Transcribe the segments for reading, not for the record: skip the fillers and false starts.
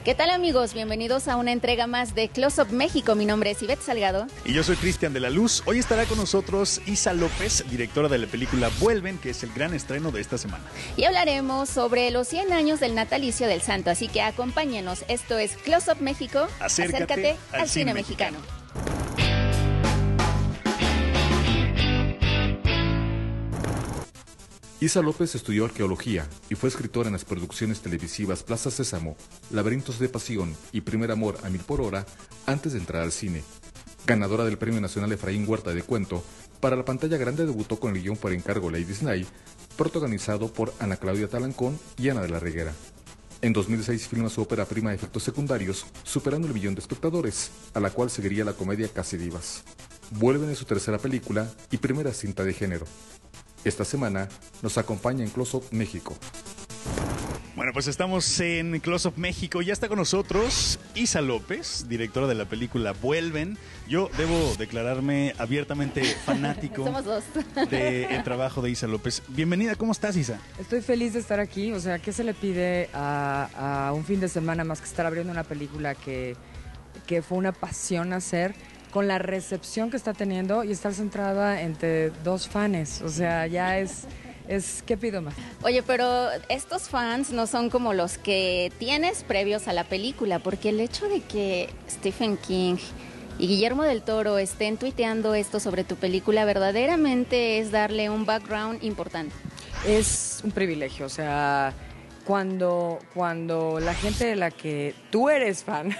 ¿Qué tal, amigos? Bienvenidos a una entrega más de Close Up México. Mi nombre es Ivette Salgado. Y yo soy Cristian de la Luz. Hoy estará con nosotros Isa López, directora de la película Vuelven, que es el gran estreno de esta semana. Y hablaremos sobre los 100 años del natalicio del santo, así que acompáñenos. Esto es Close Up México. Acércate al cine mexicano. Isa López estudió arqueología y fue escritora en las producciones televisivas Plaza Sésamo, Laberintos de Pasión y Primer Amor a 1000 por hora antes de entrar al cine. Ganadora del Premio Nacional Efraín Huerta de Cuento, para la pantalla grande debutó con el guión por encargo Ladies Night, protagonizado por Ana Claudia Talancón y Ana de la Reguera. En 2006 filma su ópera prima Efectos Secundarios, superando el 1 millón de espectadores, a la cual seguiría la comedia Casi Divas. Vuelven es su tercera película y primera cinta de género. Esta semana nos acompaña en Close Up México. Bueno, pues estamos en Close Up México. Ya está con nosotros Isa López, directora de la película Vuelven. Yo debo declararme abiertamente fanático Somos dos. del trabajo de Isa López. Bienvenida, ¿cómo estás, Isa? Estoy feliz de estar aquí. O sea, ¿qué se le pide a un fin de semana más que estar abriendo una película que fue una pasión hacer, con la recepción que está teniendo y estar centrada entre dos fans? O sea, ya es ¿qué pido más? Oye, pero estos fans no son como los que tienes previos a la película, porque el hecho de que Stephen King y Guillermo del Toro estén tuiteando esto sobre tu película verdaderamente es darle un background importante. Es un privilegio, o sea, cuando la gente de la que tú eres fan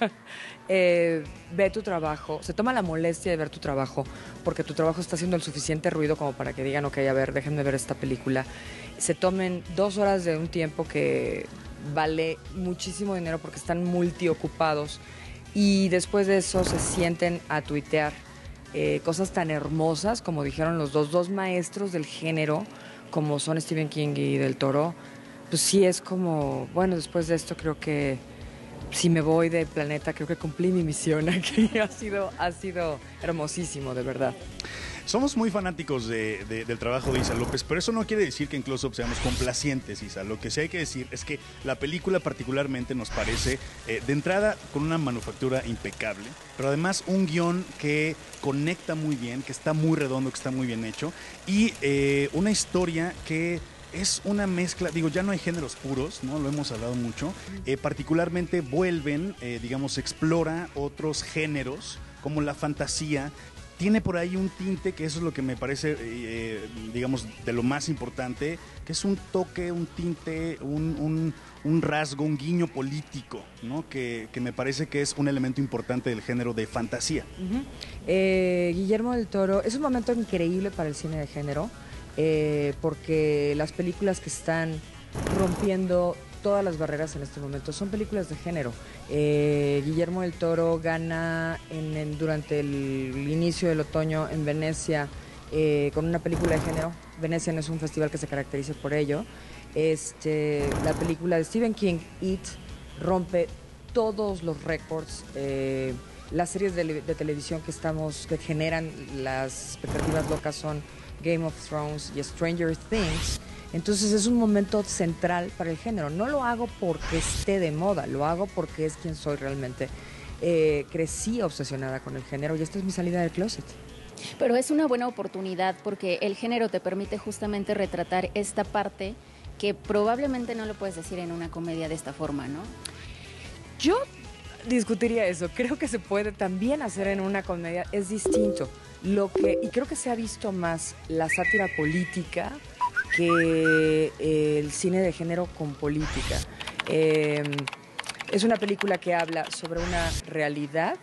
ve tu trabajo, se toma la molestia de ver tu trabajo, porque tu trabajo está haciendo el suficiente ruido como para que digan, ok, a ver, déjenme ver esta película. Se tomen 2 horas de un tiempo que vale muchísimo dinero porque están multiocupados, y después de eso se sienten a tuitear cosas tan hermosas como dijeron los dos maestros del género, como son Stephen King y del Toro. Pues sí, es como, bueno, después de esto creo que si me voy del planeta, creo que cumplí mi misión aquí. Ha sido hermosísimo, de verdad. Somos muy fanáticos del trabajo de Isa López, pero eso no quiere decir que en Close Up seamos complacientes, Isa. Lo que sí hay que decir es que la película particularmente nos parece, de entrada, con una manufactura impecable, pero además un guión que conecta muy bien, que está muy redondo, que está muy bien hecho, y una historia que es una mezcla, digo, ya no hay géneros puros, ¿no? Lo hemos hablado mucho. Particularmente Vuelven, digamos, explora otros géneros, como la fantasía. Tiene por ahí un tinte, que eso es lo que me parece, digamos, de lo más importante, que es un toque, un tinte, un rasgo, un guiño político, ¿no? Que me parece que es un elemento importante del género de fantasía. Guillermo del Toro, es un momento increíble para el cine de género, porque las películas que están rompiendo todas las barreras en este momento son películas de género. Guillermo del Toro gana durante el inicio del otoño en Venecia con una película de género. Venecia no es un festival que se caracterice por ello. La película de Stephen King, It, rompe todos los récords. Las series de televisión que generan las expectativas locas son Game of Thrones y Stranger Things. Entonces es un momento central para el género. No lo hago porque esté de moda, lo hago porque es quien soy realmente. Crecí obsesionada con el género y esta es mi salida del closet. Pero es una buena oportunidad porque el género te permite justamente retratar esta parte que probablemente no lo puedes decir en una comedia de esta forma, ¿no? Yo discutiría eso. Creo que se puede también hacer en una comedia. Es distinto. Y creo que se ha visto más la sátira política que el cine de género con política. Es una película que habla sobre una realidad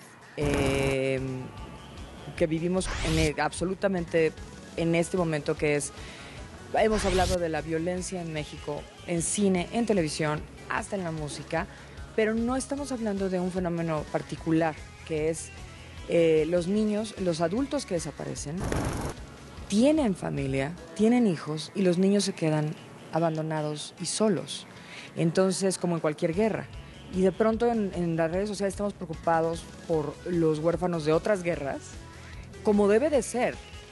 que vivimos absolutamente en este momento, que es, hemos hablado de la violencia en México, en cine, en televisión, hasta en la música, pero no estamos hablando de un fenómeno particular, que es los niños, los adultos que desaparecen, tienen familia, tienen hijos y los niños se quedan abandonados y solos. Entonces, como en cualquier guerra. Y de pronto en las redes sociales estamos preocupados por los huérfanos de otras guerras, como debe de ser.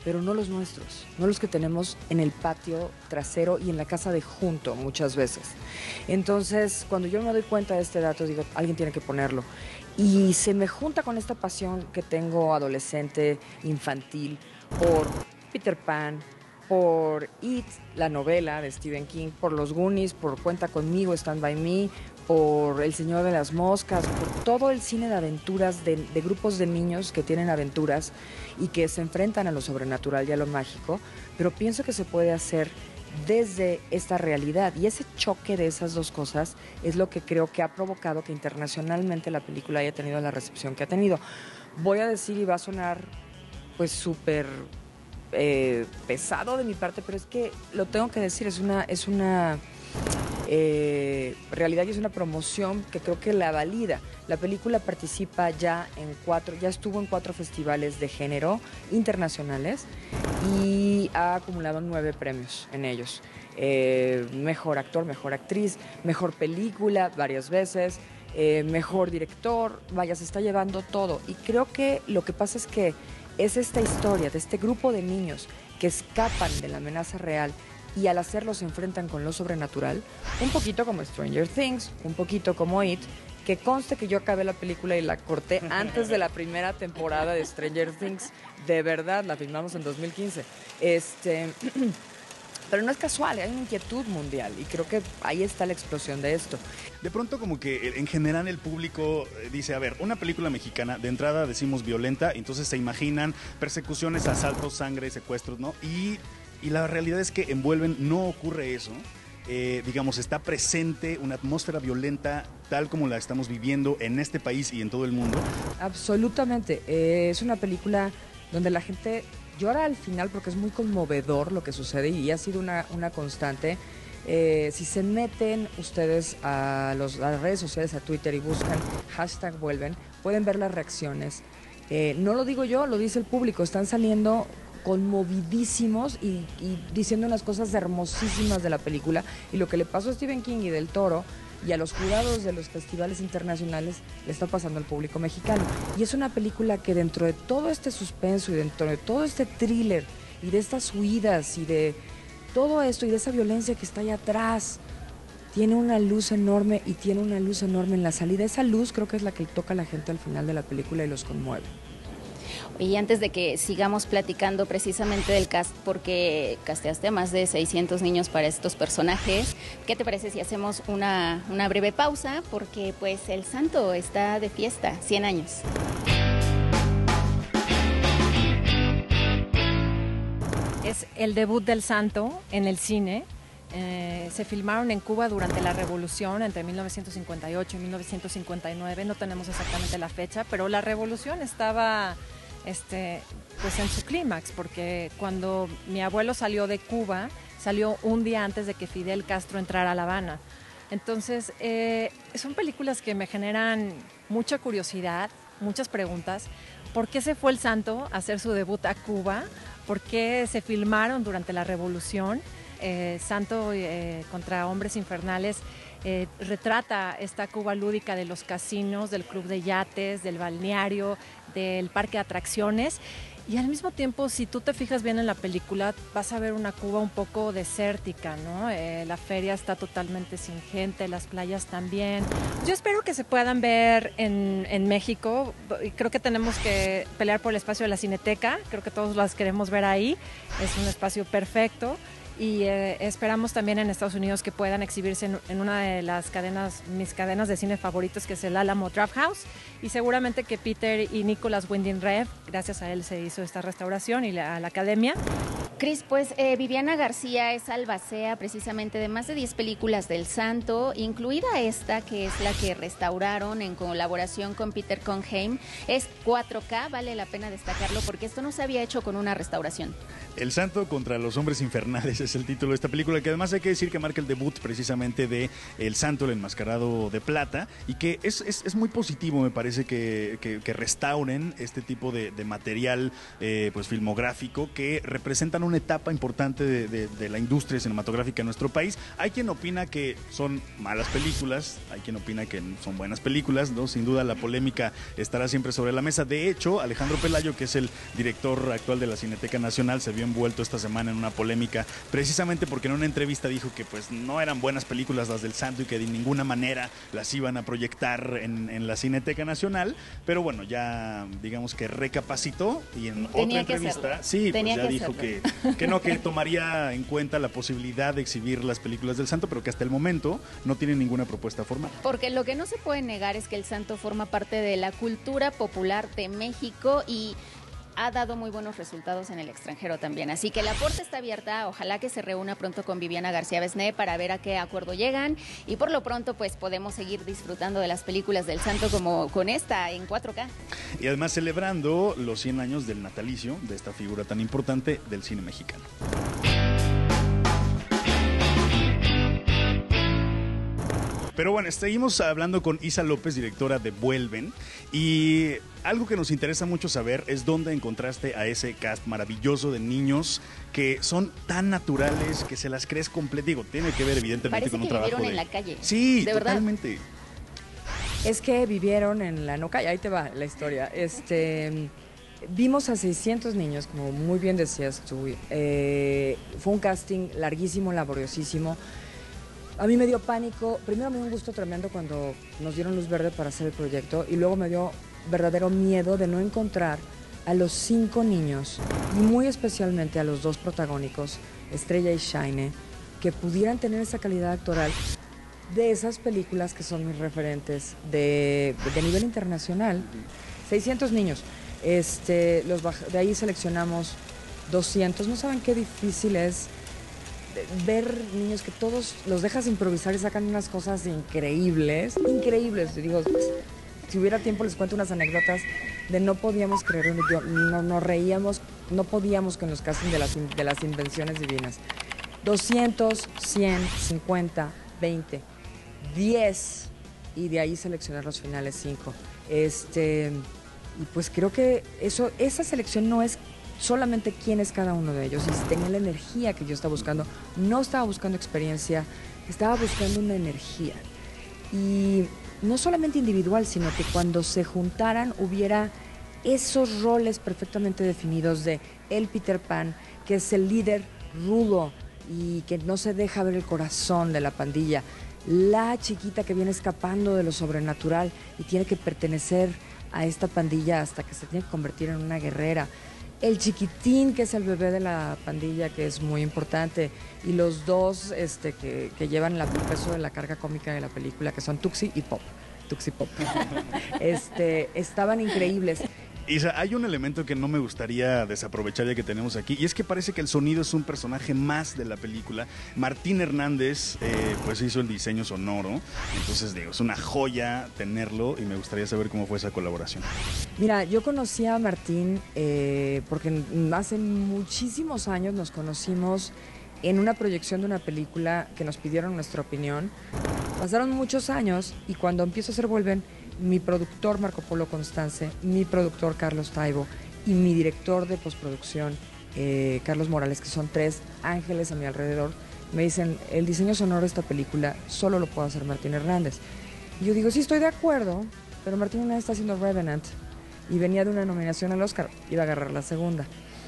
pero no los nuestros, no los que tenemos en el patio trasero y en la casa de junto muchas veces. Entonces, cuando yo me doy cuenta de este dato, digo, alguien tiene que ponerlo. Y se me junta con esta pasión que tengo adolescente, infantil, por Peter Pan, por It, la novela de Stephen King, por Los Goonies, por Cuenta Conmigo, Stand By Me, por El Señor de las Moscas, por todo el cine de aventuras de grupos de niños que tienen aventuras y que se enfrentan a lo sobrenatural y a lo mágico, pero pienso que se puede hacer desde esta realidad, y ese choque de esas dos cosas es lo que creo que ha provocado que internacionalmente la película haya tenido la recepción que ha tenido. Voy a decir, y va a sonar pues súper pesado de mi parte, pero es que lo tengo que decir, es una realidad y es una promoción que creo que la valida. La película participa ya estuvo en 4 festivales de género internacionales y ha acumulado 9 premios en ellos. Mejor actor, mejor actriz, mejor película varias veces, mejor director, vaya, se está llevando todo. Y creo que lo que pasa es que es esta historia de este grupo de niños que escapan de la amenaza real y al hacerlo se enfrentan con lo sobrenatural, un poquito como Stranger Things, un poquito como It, que conste que yo acabé la película y la corté antes de la primera temporada de Stranger Things, de verdad, la filmamos en 2015. Pero no es casual, hay una inquietud mundial y creo que ahí está la explosión de esto. De pronto como que en general el público dice, a ver, una película mexicana, de entrada decimos violenta, entonces se imaginan persecuciones, asaltos, sangre, secuestros, ¿no? Y la realidad es que envuelven, no ocurre eso. Digamos, está presente una atmósfera violenta tal como la estamos viviendo en este país y en todo el mundo. Absolutamente, es una película donde la gente llora al final porque es muy conmovedor lo que sucede y ha sido una constante. Si se meten ustedes a las redes sociales, a Twitter y buscan #vuelven, pueden ver las reacciones. No lo digo yo, lo dice el público, están saliendo conmovidísimos y diciendo unas cosas hermosísimas de la película, y lo que le pasó a Stephen King y Del Toro y a los jurados de los festivales internacionales le está pasando al público mexicano. Y es una película que dentro de todo este suspenso y dentro de todo este thriller y de estas huidas y de todo esto y de esa violencia que está allá atrás, tiene una luz enorme y tiene una luz enorme en la salida. Esa luz creo que es la que toca a la gente al final de la película y los conmueve. Y antes de que sigamos platicando precisamente del cast, porque casteaste a más de 600 niños para estos personajes, ¿qué te parece si hacemos una breve pausa? Porque pues El Santo está de fiesta, 100 años. Es el debut del Santo en el cine. Se filmaron en Cuba durante la Revolución, entre 1958 y 1959, no tenemos exactamente la fecha, pero la Revolución estaba pues en su clímax, porque cuando mi abuelo salió de Cuba, salió un día antes de que Fidel Castro entrara a La Habana. Entonces, son películas que me generan mucha curiosidad, muchas preguntas. ¿Por qué se fue el Santo a hacer su debut a Cuba? ¿Por qué se filmaron durante la Revolución? Santo contra Hombres Infernales retrata esta Cuba lúdica de los casinos, del club de yates, del balneario, del parque de atracciones. Y al mismo tiempo, si tú te fijas bien en la película, vas a ver una Cuba un poco desértica, ¿no? La feria está totalmente sin gente, las playas también. Yo espero que se puedan ver en México. Creo que tenemos que pelear por el espacio de la Cineteca. Creo que todos las queremos ver ahí. Es un espacio perfecto. Y esperamos también en Estados Unidos que puedan exhibirse en una de las cadenas, mis cadenas de cine favoritos, que es el Alamo Drafthouse, y seguramente que Peter y Nicholas Winding Refn, gracias a él se hizo esta restauración y a la academia. Cris, pues Viviana García es albacea precisamente de más de 10 películas del Santo, incluida esta que es la que restauraron en colaboración con Peter Kongheim. Es 4K, vale la pena destacarlo porque esto no se había hecho con una restauración. El Santo contra los Hombres Infernales es el título de esta película, que además hay que decir que marca el debut precisamente de El Santo, el enmascarado de plata, y que es muy positivo, me parece, que restauren este tipo de material pues filmográfico, que representan una etapa importante de la industria cinematográfica en nuestro país. Hay quien opina que son malas películas, hay quien opina que son buenas películas, ¿no? Sin duda la polémica estará siempre sobre la mesa. De hecho, Alejandro Pelayo, que es el director actual de la Cineteca Nacional, se vio envuelto esta semana en una polémica precisamente porque en una entrevista dijo que pues no eran buenas películas las del Santo y que de ninguna manera las iban a proyectar en la Cineteca Nacional, pero bueno, ya digamos que recapacitó y en otra entrevista ya dijo que tomaría en cuenta la posibilidad de exhibir las películas del Santo, pero que hasta el momento no tiene ninguna propuesta formal. Porque lo que no se puede negar es que el Santo forma parte de la cultura popular de México y ha dado muy buenos resultados en el extranjero también. Así que la puerta está abierta. Ojalá que se reúna pronto con Viviana García Besné para ver a qué acuerdo llegan. Y por lo pronto, pues podemos seguir disfrutando de las películas del Santo como con esta en 4K. Y además celebrando los 100 años del natalicio de esta figura tan importante del cine mexicano. Pero bueno, seguimos hablando con Isa López, directora de Vuelven, y algo que nos interesa mucho saber es dónde encontraste a ese cast maravilloso de niños que son tan naturales, que se las crees completas. Digo, tiene que ver evidentemente con un trabajo vivieron en la calle. Sí, de totalmente. Verdad. Es que vivieron en la no calle, ahí te va la historia. Vimos a 600 niños, como muy bien decías tú. Fue un casting larguísimo, laboriosísimo. A mí me dio pánico, primero me dio un gusto tremendo cuando nos dieron luz verde para hacer el proyecto y luego me dio verdadero miedo de no encontrar a los 5 niños y muy especialmente a los 2 protagónicos, Estrella y Shaine, que pudieran tener esa calidad actoral de esas películas que son mis referentes de nivel internacional. 600 niños, de ahí seleccionamos 200, no saben qué difícil es ver niños que todos los dejas improvisar y sacan unas cosas increíbles. Digo, si hubiera tiempo les cuento unas anécdotas de no podíamos creer, nos reíamos, no podíamos con los castings de las invenciones divinas. 200, 100, 50, 20, 10 y de ahí seleccionar los finales 5. Y pues creo que esa selección no es solamente quién es cada uno de ellos, y si tenía la energía que yo estaba buscando. No estaba buscando experiencia, estaba buscando una energía. Y no solamente individual, sino que cuando se juntaran hubiera esos roles perfectamente definidos de el Peter Pan, que es el líder rudo y que no se deja ver el corazón de la pandilla, la chiquita que viene escapando de lo sobrenatural y tiene que pertenecer a esta pandilla hasta que se tiene que convertir en una guerrera, el chiquitín, que es el bebé de la pandilla, que es muy importante, y los dos que llevan el peso de la carga cómica de la película, que son Tuxi y Pop. Estaban increíbles. Isa, hay un elemento que no me gustaría desaprovechar ya que tenemos aquí, y es que parece que el sonido es un personaje más de la película. Martín Hernández pues hizo el diseño sonoro, entonces digo, es una joya tenerlo y me gustaría saber cómo fue esa colaboración. Mira, yo conocí a Martín porque hace muchísimos años nos conocimos en una proyección de una película que nos pidieron nuestra opinión. Pasaron muchos años y cuando empiezo a hacer Vuelven, mi productor Marco Polo Constance, mi productor Carlos Taibo y mi director de postproducción Carlos Morales, que son 3 ángeles a mi alrededor, me dicen, el diseño sonoro de esta película solo lo puede hacer Martín Hernández. Y yo digo, sí, estoy de acuerdo, pero Martín Hernández está haciendo Revenant y venía de una nominación al Oscar, iba a agarrar la segunda.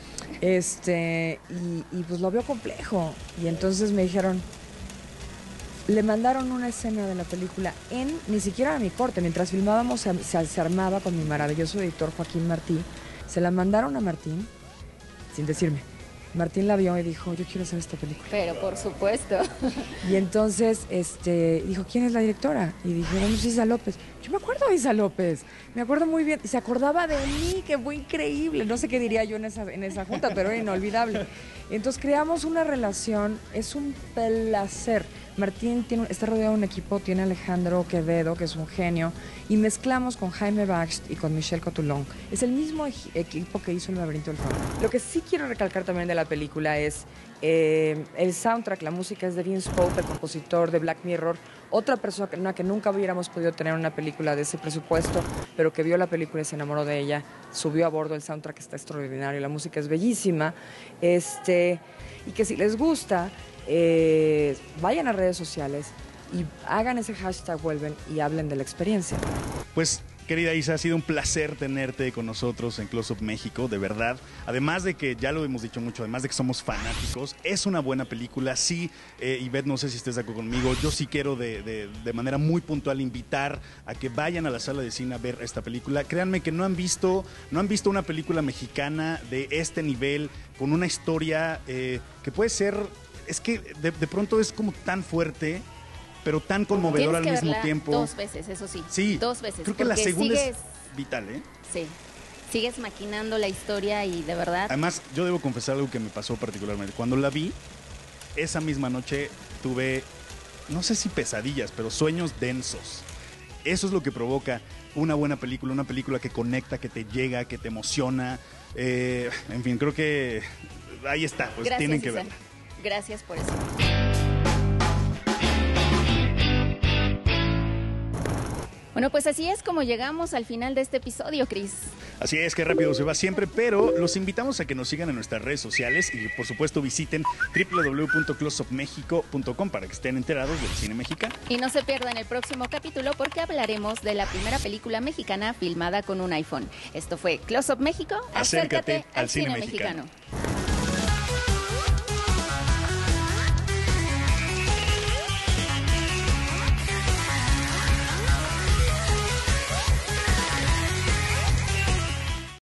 Y pues lo veo complejo. Y entonces me dijeron, le mandaron una escena de la película ni siquiera a mi corte, mientras filmábamos se armaba con mi maravilloso editor Joaquín Martí, se la mandaron a Martín sin decirme. Martín la vio y dijo, yo quiero hacer esta película. Pero por supuesto. Y entonces dijo, ¿quién es la directora? Y dijeron, es Isa López. Yo me acuerdo de Isa López, me acuerdo muy bien. Y se acordaba de mí, que fue increíble. No sé qué diría yo en esa junta, pero era inolvidable. Entonces creamos una relación, es un placer. Martín está rodeado de un equipo, tiene a Alejandro Quevedo, que es un genio, y mezclamos con Jaime Baxt y con Michelle Cotulon. Es el mismo equipo que hizo El laberinto del fauno. Lo que sí quiero recalcar también de la película es El soundtrack, la música es de Vince Pope, el compositor de Black Mirror, otra persona que nunca hubiéramos podido tener una película de ese presupuesto, pero que vio la película y se enamoró de ella, subió a bordo. El soundtrack está extraordinario, la música es bellísima, y que si les gusta, vayan a redes sociales y hagan ese hashtag Vuelven y hablen de la experiencia. Pues, querida Isa, ha sido un placer tenerte con nosotros en Close Up México, de verdad. Además de que, ya lo hemos dicho mucho, además de que somos fanáticos, es una buena película. Sí, Ivette, no sé si estés de acuerdo conmigo, yo sí quiero de manera muy puntual invitar a que vayan a la sala de cine a ver esta película. Créanme que no han visto una película mexicana de este nivel, con una historia que puede ser, es que de pronto es como tan fuerte, pero tan conmovedor al mismo tiempo. 2 veces, eso sí. Sí, 2 veces. Creo que la segunda es vital, ¿eh? Sí. Sigues maquinando la historia y de verdad. Además, yo debo confesar algo que me pasó particularmente. Cuando la vi, esa misma noche tuve, no sé si pesadillas, pero sueños densos. Eso es lo que provoca una buena película, una película que conecta, que te llega, que te emociona. En fin, creo que ahí está, pues Gracias, tienen que Isa. verla. Gracias por eso. Bueno, pues así es como llegamos al final de este episodio, Cris. Así es, que rápido se va siempre, pero los invitamos a que nos sigan en nuestras redes sociales y por supuesto visiten www.closeupmexico.com para que estén enterados del cine mexicano. Y no se pierdan el próximo capítulo porque hablaremos de la primera película mexicana filmada con un iPhone. Esto fue Close Up México. Acércate al cine mexicano.